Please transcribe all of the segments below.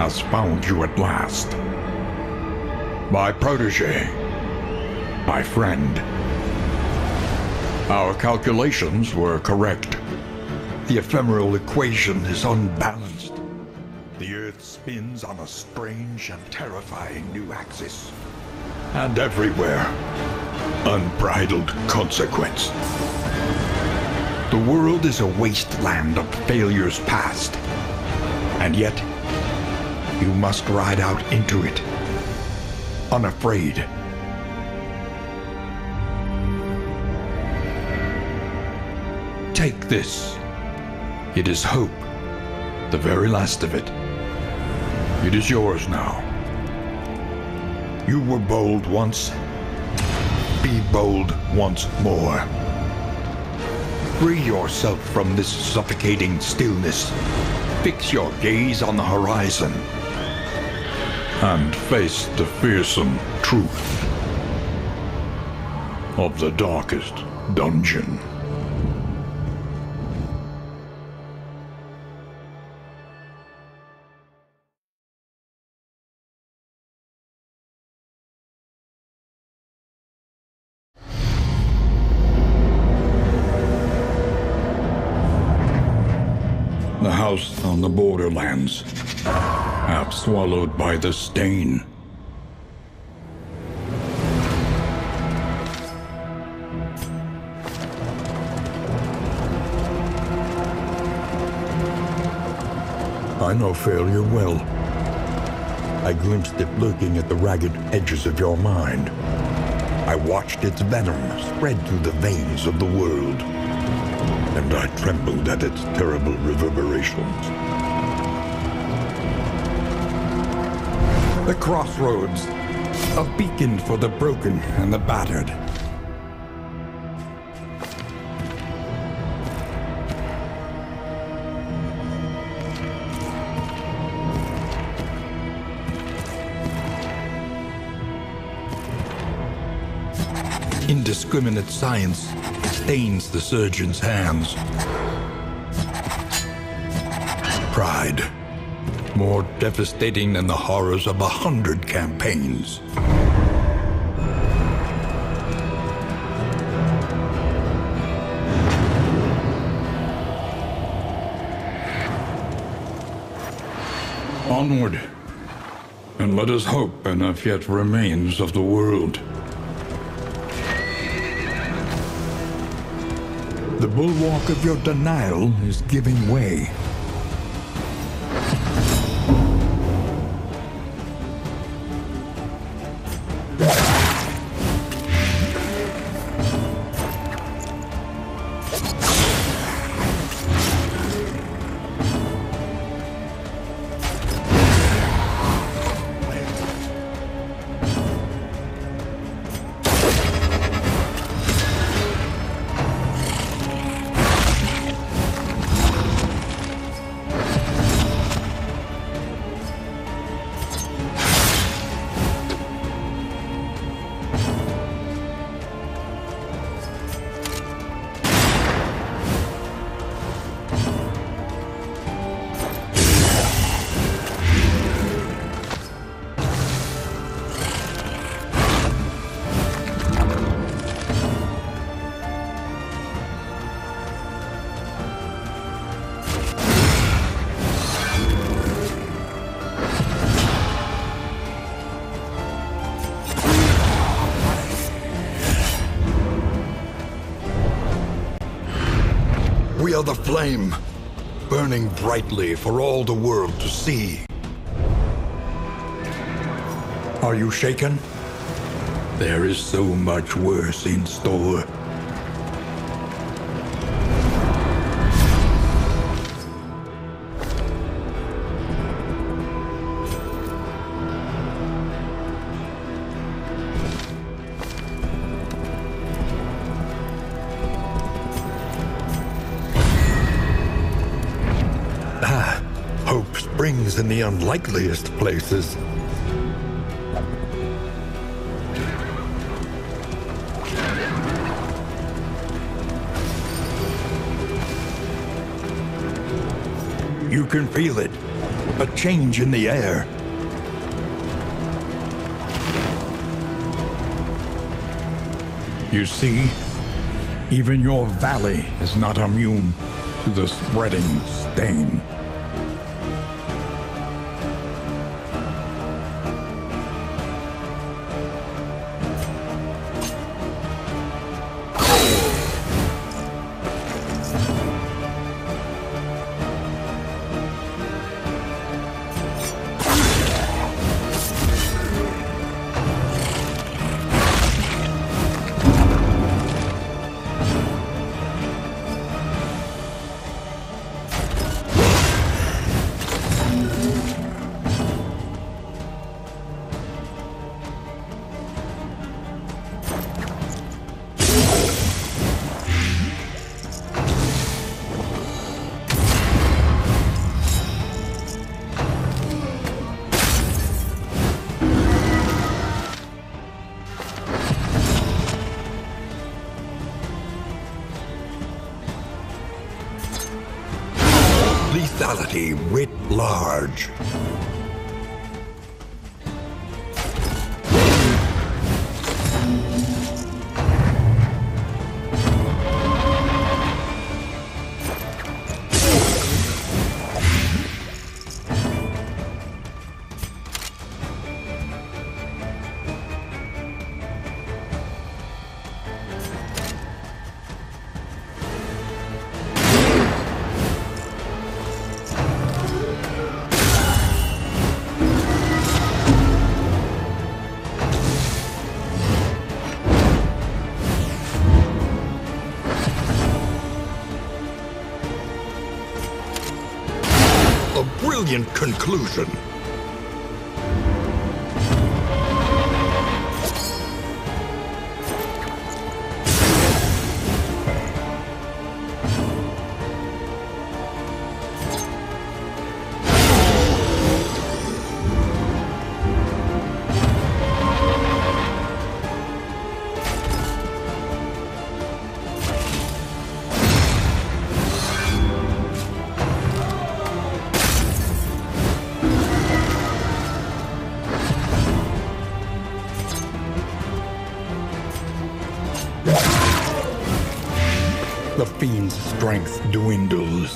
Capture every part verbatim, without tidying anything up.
has found you at last. My protege, my friend. Our calculations were correct. The ephemeral equation is unbalanced. The Earth spins on a strange and terrifying new axis. And everywhere, unbridled consequence. The world is a wasteland of failures past. And yet, you must ride out into it, unafraid. Take this. It is hope, the very last of it. It is yours now. You were bold once. Be bold once more. Free yourself from this suffocating stillness. Fix your gaze on the horizon. And face the fearsome truth of the darkest dungeon. The house on the borderlands, half swallowed by the stain. I know failure well. I glimpsed it lurking at the ragged edges of your mind. I watched its venom spread through the veins of the world. And I trembled at its terrible reverberations. The crossroads, a beacon for the broken and the battered. Indiscriminate science stains the surgeon's hands. Pride, more devastating than the horrors of a hundred campaigns. Onward, and let us hope enough yet remains of the world. The bulwark of your denial is giving way. We are the flame, burning brightly for all the world to see. Are you shaken? There is so much worse in store. Springs in the unlikeliest places. You can feel it. A change in the air. You see, even your valley is not immune to the spreading stain. Lethality writ large. Brilliant conclusion. The fiend's strength dwindles.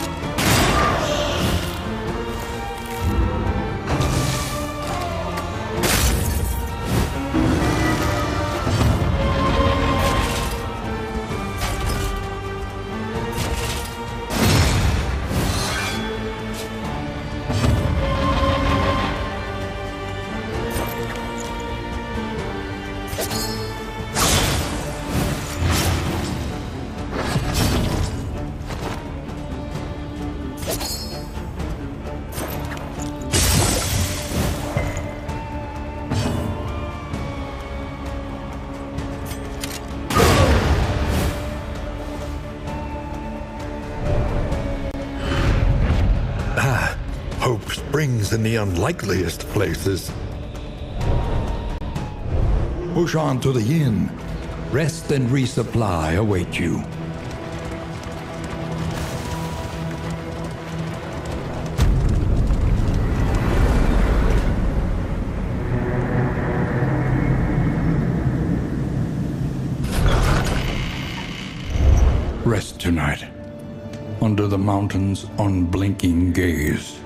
Hope springs in the unlikeliest places. Push on to the inn. Rest and resupply await you. Rest tonight, under the mountain's unblinking gaze.